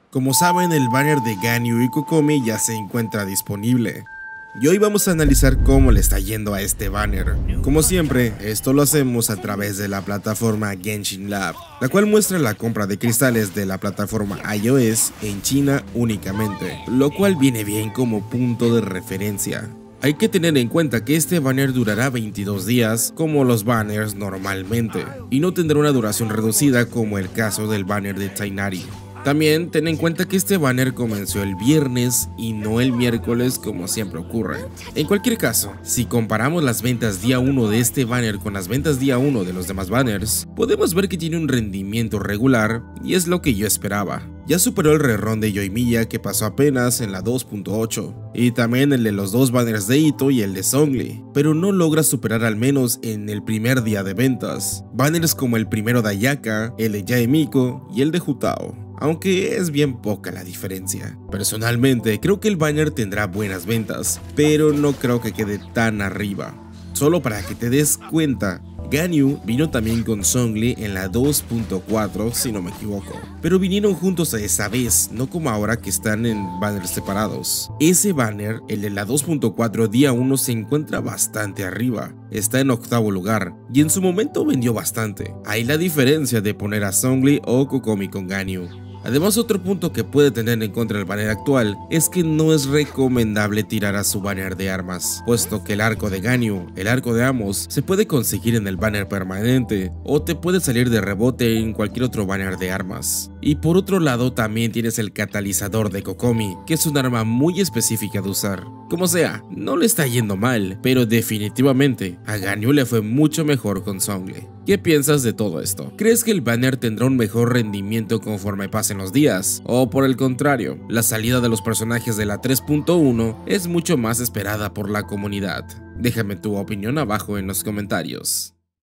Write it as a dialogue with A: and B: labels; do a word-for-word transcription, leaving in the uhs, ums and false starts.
A: Como saben, el banner de Ganyu y Kokomi ya se encuentra disponible. Y hoy vamos a analizar cómo le está yendo a este banner. Como siempre, esto lo hacemos a través de la plataforma Genshin Lab, la cual muestra la compra de cristales de la plataforma iOS en China únicamente, lo cual viene bien como punto de referencia. Hay que tener en cuenta que este banner durará veintidós días como los banners normalmente, y no tendrá una duración reducida como el caso del banner de Tighnari. También ten en cuenta que este banner comenzó el viernes y no el miércoles como siempre ocurre. En cualquier caso, si comparamos las ventas día uno de este banner con las ventas día uno de los demás banners, podemos ver que tiene un rendimiento regular y es lo que yo esperaba. Ya superó el rerun de Yoimiya que pasó apenas en la dos punto ocho, y también el de los dos banners de Itto y el de Zhongli, pero no logra superar al menos en el primer día de ventas banners como el primero de Ayaka, el de Yae Miko y el de Hu-Tao, aunque es bien poca la diferencia. Personalmente creo que el banner tendrá buenas ventas, pero no creo que quede tan arriba. Solo para que te des cuenta, Ganyu vino también con Zhongli en la dos punto cuatro si no me equivoco, pero vinieron juntos a esa vez, no como ahora que están en banners separados. Ese banner, el de la dos punto cuatro día uno, se encuentra bastante arriba, está en octavo lugar y en su momento vendió bastante. Hay la diferencia de poner a Zhongli o Kokomi con Ganyu. Además, otro punto que puede tener en contra el banner actual es que no es recomendable tirar a su banner de armas, puesto que el arco de Ganyu, el arco de Amos, se puede conseguir en el banner permanente o te puede salir de rebote en cualquier otro banner de armas. Y por otro lado también tienes el catalizador de Kokomi, que es un arma muy específica de usar. Como sea, no le está yendo mal, pero definitivamente a Ganyu le fue mucho mejor con Zhongli. ¿Qué piensas de todo esto? ¿Crees que el banner tendrá un mejor rendimiento conforme pasen los días? ¿O por el contrario, la salida de los personajes de la tres punto uno es mucho más esperada por la comunidad? Déjame tu opinión abajo en los comentarios.